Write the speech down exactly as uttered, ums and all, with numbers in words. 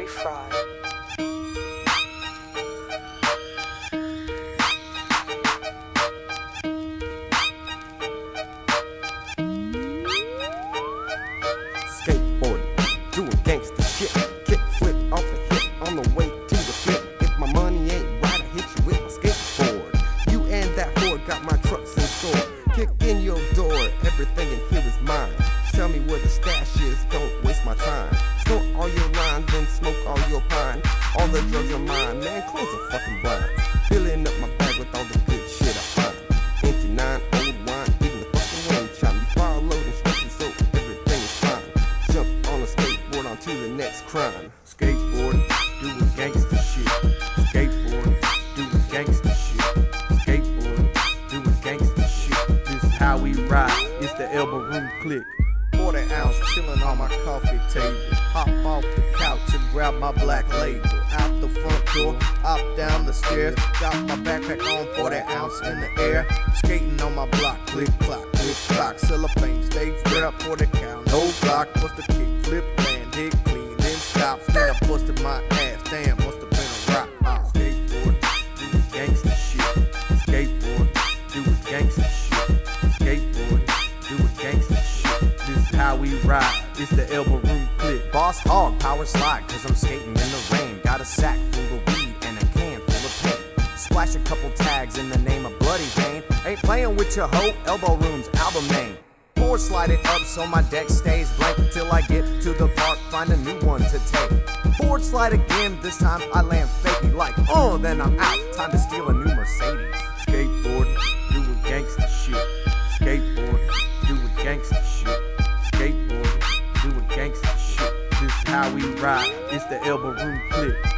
Fraud. Skateboarding, doing gangsta shit. Kick flip off the hip on the way to the flip. If my money ain't right, I hit you with my skateboard. You and that whore got my trucks in store. Kick in your door, everything in here is mine. Tell me where the stash is, don't waste my time. Smoke all your lines, then smoke all your pine. All the drugs are mine, man, close the fucking blinds. Filling up my bag with all the good shit I find. Empty nine, old wine, even the fucking wind chime. You follow instructions so everything is fine. Jump on a skateboard onto the next crime. Skateboarding, doing gangsta shit. Skateboarding, doing gangsta shit. Skateboarding, doing gangsta shit. This is how we ride, it's the elbow room click. Forty ounce chillin' on my coffee table. Hop off the couch and grab my black label. Out the front door, up down the stairs. Got my backpack on, forty ounce in the air. Skating on my block, click clock, click clock. Cellophane, stage grab for the count. No block, bust the kick, flip, land, hit clean, then stop. Then I busted my ass, damn, must have been a rock. Uh, skateboard, doing gangsta shit. Skateboard, doing gangsta shit. Skateboard, doing gangsta shit. This is how we ride, it's the elbow room click. Boss hog, power slide, cause I'm skating in the rain. Got a sack full of weed and a can full of paint. Splash a couple tags in the name of Bloody Vein. Ain't playing with your hoe, elbow room's album name. Board slide it up so my deck stays blank till I get to the park, find a new one to take. Board slide again, this time I land fakey like, oh, then I'm out, time to steal a new Mercedes. Skateboarding, doing gangsta shit. Skateboarding, doing gangsta shit. Skateboarding, doing gangsta shit. This is how we ride, it's the elbow room click.